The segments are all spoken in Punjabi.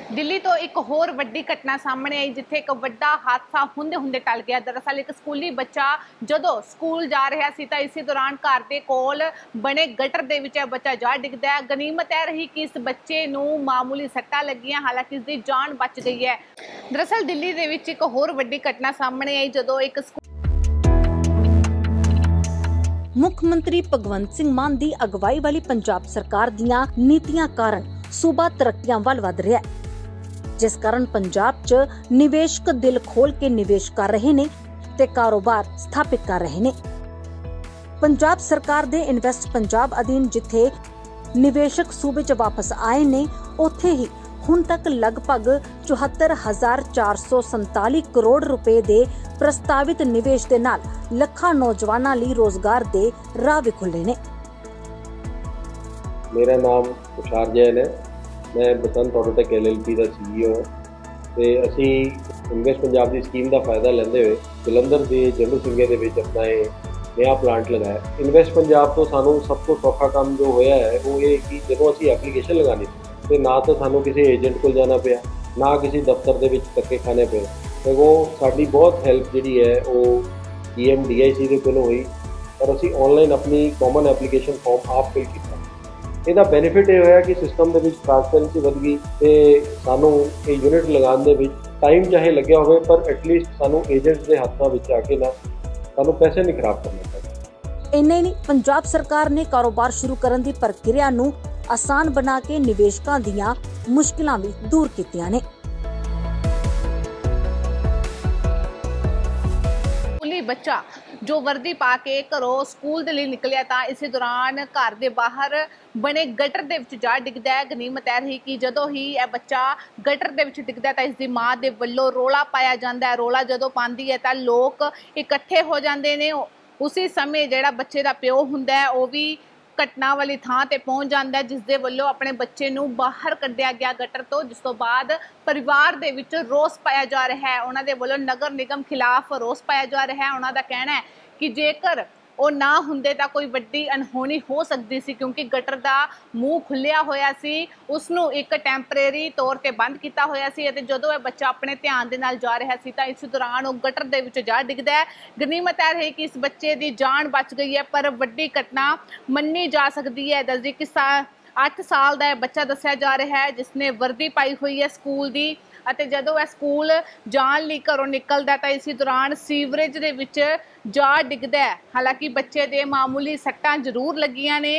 दिल्ली तो एक होर वड्डी घटना सामने आई जिथे एक वड्डा हादसा हुंदे हुंदे टल गया। दरअसल एक स्कूली बच्चा जदों स्कूल जा रहा सी तां इसी दौरान घर दे कोल बने गटर दे विच बच्चा जा डिगदा है। गनीमत यह रही कि इस बच्चे नूं मामूली सट्टां लगियां, हालांकि इसकी जान बच गई है। दरअसल दिल्ली दे विच एक होर वड्डी घटना सामने आई जदों एक मुख मंत्री भगवंत सिंह मान दी अगवाई वाली पंजाब सरकार दीयां नीतियां कारण सूबा तरक्कियां वल वध रहा है, जिस कारण पंजाब च निवेशक दिल खोल के निवेश कर रहे ने ते कारोबार स्थापित कर रहे ने। पंजाब सरकार दे इन्वेस्ट पंजाब अधीन जिथे निवेशक सूबे च वापस आए ने, उत्थे ही हुण तक लगभग 74,447 करोड़ रुपए दे प्रस्तावित निवेश दे नाल ਲੱਖਾਂ नौजवानों ਲਈ रोजगार दे राह भी खुले ने। मेरा नाम तुषार जैन है, मैं बसंत ऑटोटेक LLP का CEO ਹਾਂ ਤੇ ਅਸੀਂ ਇਨਵੈਸਟ ਪੰਜਾਬ ਦੀ ਸਕੀਮ ਦਾ ਫਾਇਦਾ ਲੈਂਦੇ ਹੋਏ ਜਲੰਧਰ ਦੇ ਜੰਡੂ ਸਿੰਘੇ ਦੇ ਵਿੱਚ ਆਪਣਾ ਇਹ ਨਵਾਂ ਪਲਾਂਟ ਲਗਾਇਆ। ਇਨਵੈਸਟ ਪੰਜਾਬ ਤੋਂ ਸਾਨੂੰ ਸਭ ਤੋਂ ਸੌਖਾ ਕੰਮ ਜੋ ਹੋਇਆ ਹੈ ਉਹ ਇਹ ਕਿ ਜਦੋਂ ਅਸੀਂ ਐਪਲੀਕੇਸ਼ਨ ਲਗਾਣੀ ਤੇ ਨਾ ਤਾਂ ਸਾਨੂੰ ਕਿਸੇ ਏਜੰਟ ਕੋਲ ਜਾਣਾ ਪਿਆ, ਨਾ ਕਿਸੇ ਦਫ਼ਤਰ ਦੇ ਵਿੱਚ ਧੱਕੇ ਖਾਣੇ ਪਏ, ਸਗੋਂ ਸਾਡੀ ਬਹੁਤ ਹੈਲਪ ਜਿਹੜੀ ਹੈ ਉਹ DIC ਦੇ ਕੋਲੋਂ ਹੋਈ। ਪਰ ਅਸੀਂ ਆਨਲਾਈਨ ਆਪਣੀ ਕਾਮਨ ਐਪਲੀਕੇਸ਼ਨ ਫਾਰਮ ਆਪ ਫਿਲ ਕੀਤਾ। ਇਹਦਾ ਬੈਨੀਫਿਟ ਇਹ ਹੋਇਆ ਕਿ ਸਿਸਟਮ ਦੇ ਵਿੱਚ ਟ੍ਰਾਂਸਪੇਰੈਂਸੀ ਵਧ ਗਈ ਤੇ ਸਾਨੂੰ ਇਹ ਯੂਨਿਟ ਲਗਾਉਣ ਦੇ ਵਿੱਚ ਟਾਈਮ ਚਾਹੇ ਲੱਗਿਆ ਹੋਵੇ ਪਰ ਐਟਲੀਸਟ ਸਾਨੂੰ ਏਜੰਟਸ ਦੇ ਹੱਥਾਂ ਵਿੱਚ ਆ ਕੇ ਨਾ ਸਾਨੂੰ ਪੈਸੇ ਨਹੀਂ ਖਰਾਬ ਕਰਨੇ ਪਏ। ਇੰਨੇ ਨਹੀਂ, ਪੰਜਾਬ ਸਰਕਾਰ ਨੇ ਕਾਰੋਬਾਰ ਸ਼ੁਰੂ ਕਰਨ ਦੀ ਪ੍ਰਕਿਰਿਆ ਨੂੰ ਆਸਾਨ ਬਣਾ ਕੇ ਨਿਵੇਸ਼ਕਾਂ ਦੀਆਂ ਮੁਸ਼ਕਿਲਾਂ ਵੀ ਦੂਰ ਕੀਤੀਆਂ ਨੇ। बच्चा जो वर्दी पा के घरों स्कूल दे लई निकलिया तां इसी दौरान घर दे बाहर बने गटर दे विच जा डिगदा है। गनीमत यह रही कि जदों ही यह बच्चा गटर दे विच डिगदा तां इसदी मां दे वल्लों रोला पाया जांदा है। रोला जदों पांदी है तां लोग इकट्ठे हो जांदे ने। उसी समय जिहड़ा बच्चे दा प्यो हुंदा है वो भी घटना वाली थां ते पहुंच जाता है, जिस दे वल्लों अपने बच्चे नूं बाहर कढ़िया गया गटर तो, जिस तो बाद परिवार दे विच रोस पाया जा रहा है। उन्हां दे वल्लों नगर निगम खिलाफ रोस पाया जा रहा है। उन्हां दा कहना है कि जेकर ਉਹ ਨਾ ਹੁੰਦੇ ਤਾਂ ਕੋਈ ਵੱਡੀ ਅਣਹੋਣੀ ਹੋ ਸਕਦੀ ਸੀ, ਕਿਉਂਕਿ ਗਟਰ ਦਾ ਮੂੰਹ ਖੁੱਲਿਆ ਹੋਇਆ ਸੀ, ਉਸ ਨੂੰ ਇੱਕ ਟੈਂਪਰੇਰੀ ਤੌਰ ਤੇ ਬੰਦ ਕੀਤਾ ਹੋਇਆ ਸੀ ਅਤੇ ਜਦੋਂ ਇਹ ਬੱਚਾ ਆਪਣੇ ਧਿਆਨ ਦੇ ਨਾਲ ਜਾ ਰਿਹਾ ਸੀ ਤਾਂ ਇਸ ਦੌਰਾਨ ਉਹ ਗਟਰ ਦੇ ਵਿੱਚ ਜਾ ਡਿੱਗਦਾ ਹੈ। ਗਨੀਮਤ ਇਹ ਰਹੀ ਕਿ ਇਸ ਬੱਚੇ ਦੀ ਜਾਨ ਬਚ ਗਈ ਹੈ, ਪਰ ਵੱਡੀ ਘਟਨਾ ਮੰਨੀ ਜਾ ਸਕਦੀ ਹੈ। ਦੱਸਦੀ ਕਿ 8 ਸਾਲ ਦਾ ਇਹ ਬੱਚਾ ਦੱਸਿਆ ਜਾ ਰਿਹਾ ਹੈ ਜਿਸ ਨੇ ਵਰਦੀ ਪਾਈ ਹੋਈ ਹੈ ਸਕੂਲ ਦੀ, ਅਤੇ ਜਦੋਂ ਇਹ ਸਕੂਲ ਜਾਣ ਲਈ ਘਰੋਂ ਨਿਕਲਦਾ ਤਾਂ ਇਸੇ ਦੌਰਾਨ ਸੀਵਰੇਜ ਦੇ ਵਿੱਚ ਜਾ ਡਿੱਗਦਾ ਹੈ। ਹਾਲਾਂਕਿ ਬੱਚੇ ਦੇ ਮਾਮੂਲੀ ਸੱਟਾਂ ਜ਼ਰੂਰ ਲੱਗੀਆਂ ਨੇ,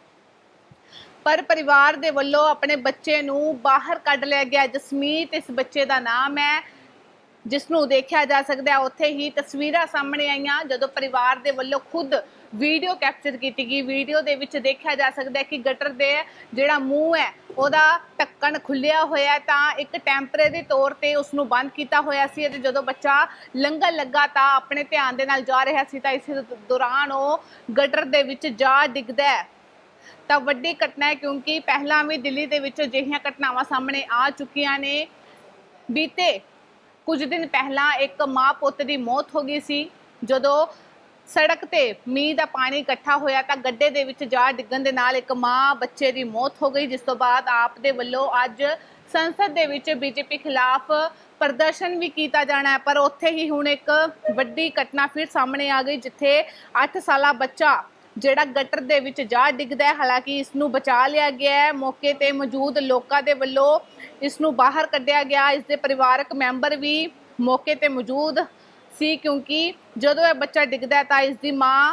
ਪਰ ਪਰਿਵਾਰ ਦੇ ਵੱਲੋਂ ਆਪਣੇ ਬੱਚੇ ਨੂੰ ਬਾਹਰ ਕੱਢ ਲਿਆ ਗਿਆ। ਜਸਮੀਤ ਇਸ ਬੱਚੇ ਦਾ ਨਾਮ ਹੈ, ਜਿਸ ਨੂੰ ਦੇਖਿਆ ਜਾ ਸਕਦਾ ਹੈ। ਉੱਥੇ ਹੀ ਤਸਵੀਰਾਂ ਸਾਹਮਣੇ ਆਈਆਂ ਜਦੋਂ ਪਰਿਵਾਰ ਦੇ ਵੱਲੋਂ ਖੁਦ ਵੀਡੀਓ ਕੈਪਚਰ ਕੀਤੀ ਗਈ। ਵੀਡੀਓ ਦੇ ਵਿੱਚ ਦੇਖਿਆ ਜਾ ਸਕਦਾ ਹੈ ਕਿ ਗਟਰ ਦੇ ਜਿਹੜਾ ਮੂੰਹ ਹੈ ਉਹਦਾ ਢੱਕਣ ਖੁੱਲਿਆ ਹੋਇਆ ਤਾਂ ਇੱਕ ਟੈਂਪਰੇਰੀ ਤੌਰ ਤੇ ਉਸ ਨੂੰ ਬੰਦ ਕੀਤਾ ਹੋਇਆ ਸੀ, ਅਤੇ ਜਦੋਂ ਬੱਚਾ ਲੰਘਣ ਲੱਗਾ ਤਾਂ ਆਪਣੇ ਧਿਆਨ ਦੇ ਨਾਲ ਜਾ ਰਿਹਾ ਸੀ ਤਾਂ ਇਸ ਦੌਰਾਨ ਉਹ ਗਟਰ ਦੇ ਵਿੱਚ ਜਾ ਡਿੱਗਦਾ ਹੈ। ਤਾਂ ਵੱਡੀ ਘਟਨਾ ਹੈ, ਕਿਉਂਕਿ ਪਹਿਲਾਂ ਵੀ ਦਿੱਲੀ ਦੇ ਵਿੱਚ ਅਜਿਹੀਆਂ ਘਟਨਾਵਾਂ ਸਾਹਮਣੇ ਆ ਚੁੱਕੀਆਂ ਨੇ। ਬੀਤੇ ਕੁਝ ਦਿਨ ਪਹਿਲਾਂ ਇੱਕ ਮਾਂ ਪੁੱਤ ਦੀ ਮੌਤ ਹੋ ਗਈ ਸੀ ਜਦੋਂ ਸੜਕ ਤੇ ਮੀਂਹ ਦਾ ਪਾਣੀ ਇਕੱਠਾ ਹੋਇਆ ਤਾਂ ਗੱਡੇ ਦੇ ਵਿੱਚ ਜਾ ਡਿੱਗਣ ਦੇ ਨਾਲ ਇੱਕ ਮਾਂ ਬੱਚੇ ਦੀ ਮੌਤ ਹੋ ਗਈ, ਜਿਸ ਤੋਂ ਬਾਅਦ ਆਪ ਦੇ ਵੱਲੋਂ ਅੱਜ ਸੰਸਦ ਦੇ ਵਿੱਚ BJP ਖਿਲਾਫ ਪ੍ਰਦਰਸ਼ਨ ਵੀ ਕੀਤਾ ਜਾਣਾ ਹੈ। ਪਰ ਉੱਥੇ ਹੀ ਹੁਣ ਇੱਕ ਵੱਡੀ ਘਟਨਾ ਫਿਰ ਸਾਹਮਣੇ ਆ ਗਈ ਜਿੱਥੇ 8 ਸਾਲਾ ਬੱਚਾ ਜਿਹੜਾ ਗਟਰ ਦੇ ਵਿੱਚ ਜਾ ਡਿੱਗਦਾ ਹੈ। ਹਾਲਾਂਕਿ ਇਸ ਨੂੰ ਬਚਾ ਲਿਆ ਗਿਆ ਹੈ, ਮੌਕੇ ਤੇ ਮੌਜੂਦ ਲੋਕਾਂ ਦੇ ਵੱਲੋਂ ਇਸ ਨੂੰ ਬਾਹਰ ਕੱਢਿਆ ਗਿਆ। ਇਸ ਦੇ ਪਰਿਵਾਰਕ ਮੈਂਬਰ ਵੀ ਮੌਕੇ ਤੇ ਮੌਜੂਦ ਸੀ, ਕਿਉਂਕਿ ਜਦੋਂ ਇਹ ਬੱਚਾ ਡਿੱਗਦਾ ਤਾਂ ਇਸ ਦੀ ਮਾਂ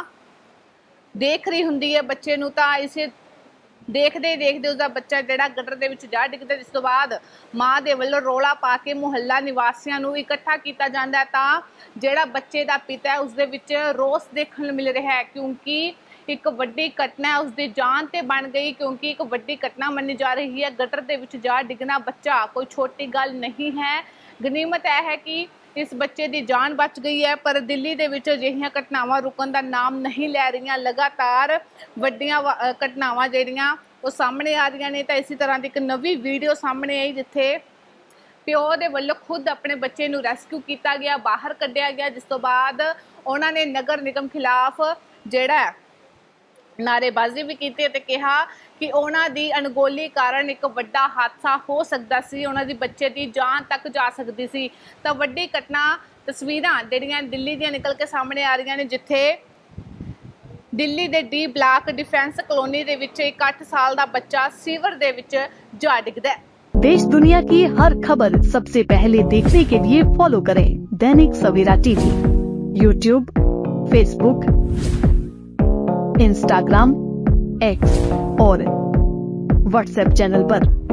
ਦੇਖ ਰਹੀ ਹੁੰਦੀ ਹੈ ਬੱਚੇ ਨੂੰ, ਤਾਂ ਇਸੇ ਦੇਖਦੇ ਦੇਖਦੇ ਉਸਦਾ ਬੱਚਾ ਜਿਹੜਾ ਗਟਰ ਦੇ ਵਿੱਚ ਜਾ ਡਿੱਗਦਾ, ਜਿਸ ਤੋਂ ਬਾਅਦ ਮਾਂ ਦੇ ਵੱਲੋਂ ਰੌਲਾ ਪਾ ਕੇ ਮੁਹੱਲਾ ਨਿਵਾਸੀਆਂ ਨੂੰ ਇਕੱਠਾ ਕੀਤਾ ਜਾਂਦਾ ਤਾਂ ਜਿਹੜਾ ਬੱਚੇ ਦਾ ਪਿਤਾ ਹੈ ਉਸਦੇ ਵਿੱਚ ਰੋਸ ਦੇਖਣ ਨੂੰ ਮਿਲ ਰਿਹਾ ਹੈ, ਕਿਉਂਕਿ ਇੱਕ ਵੱਡੀ ਘਟਨਾ ਉਸਦੀ ਜਾਨ ਤੇ ਬਣ ਗਈ। ਕਿਉਂਕਿ ਇੱਕ ਵੱਡੀ ਘਟਨਾ ਮੰਨੀ ਜਾ ਰਹੀ ਹੈ, ਗਟਰ ਦੇ ਵਿੱਚ ਜਾ ਡਿੱਗਣਾ ਬੱਚਾ ਕੋਈ ਛੋਟੀ ਗੱਲ ਨਹੀਂ ਹੈ। ਗਨੀਮਤ ਇਹ ਹੈ ਕਿ ਇਸ ਬੱਚੇ ਦੀ ਜਾਨ ਬਚ ਗਈ ਹੈ, ਪਰ ਦਿੱਲੀ ਦੇ ਵਿੱਚ ਅਜਿਹੀਆਂ ਘਟਨਾਵਾਂ ਰੁਕਣ ਦਾ ਨਾਮ ਨਹੀਂ ਲੈ ਰਹੀਆਂ। ਲਗਾਤਾਰ ਵੱਡੀਆਂ ਘਟਨਾਵਾਂ ਜਿਹੜੀਆਂ ਉਹ ਸਾਹਮਣੇ ਆ ਰਹੀਆਂ ਨੇ। ਤਾਂ ਇਸੇ ਤਰ੍ਹਾਂ ਦੀ ਇੱਕ ਨਵੀਂ ਵੀਡੀਓ ਸਾਹਮਣੇ ਆਈ ਜਿੱਥੇ ਪਿਓ ਦੇ ਵੱਲੋਂ ਖੁਦ ਆਪਣੇ ਬੱਚੇ ਨੂੰ ਰੈਸਕਿਊ ਕੀਤਾ ਗਿਆ, ਬਾਹਰ ਕੱਢਿਆ ਗਿਆ, ਜਿਸ ਤੋਂ ਬਾਅਦ ਉਹਨਾਂ ਨੇ ਨਗਰ ਨਿਗਮ ਖਿਲਾਫ ਜਿਹੜਾ ਨਾਅਰੇਬਾਜ਼ੀ ਵੀ ਕੀਤੀ ਅਤੇ ਕਿਹਾ ਕਿ ਉਹਨਾਂ ਦੀ ਅਣਗੌਲੀ ਕਾਰਨ ਇੱਕ ਵੱਡਾ ਹਾਦਸਾ ਹੋ ਸਕਦਾ ਸੀ, ਉਹਨਾਂ ਦੀ ਬੱਚੇ ਦੀ ਜਾਨ ਤੱਕ ਜਾ ਸਕਦੀ ਸੀ। ਤਾਂ ਵੱਡੀ ਘਟਨਾ ਤਸਵੀਰਾਂ ਜਿਹੜੀਆਂ ਦਿੱਲੀ ਦੀਆਂ ਨਿਕਲ ਕੇ ਸਾਹਮਣੇ ਆ ਰਹੀਆਂ ਨੇ, ਜਿੱਥੇ ਦਿੱਲੀ ਦੇ ਡੀ ਬਲਾਕ डिफेंस कॉलोनी ਦੇ ਵਿੱਚ ਇੱਕ 8 ਸਾਲ ਦਾ ਬੱਚਾ ਸੀਵਰ ਦੇ ਵਿੱਚ ਜਾ ਡਿੱਗਦਾ ਹੈ। देश दुनिया की हर खबर सबसे पहले देखने के लिए फॉलो करें Dainik Savera TV, YouTube, Facebook, Instagram, X और व्हाट्सएप चैनल पर।